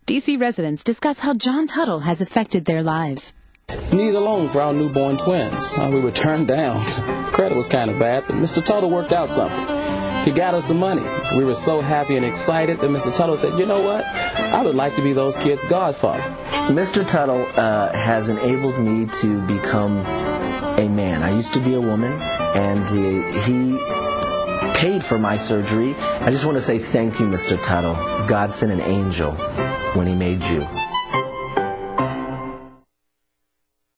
D.C. residents discuss how John Tuttle has affected their lives. We needed a loan for our newborn twins. We were turned down. Credit was kind of bad, but Mr. Tuttle worked out something. He got us the money. We were so happy and excited that Mr. Tuttle said, you know what? I would like to be those kids' godfather. Mr. Tuttle has enabled me to become a man. I used to be a woman, and he paid for my surgery. I just want to say thank you, Mr. Tuttle. God sent an angel when he made you.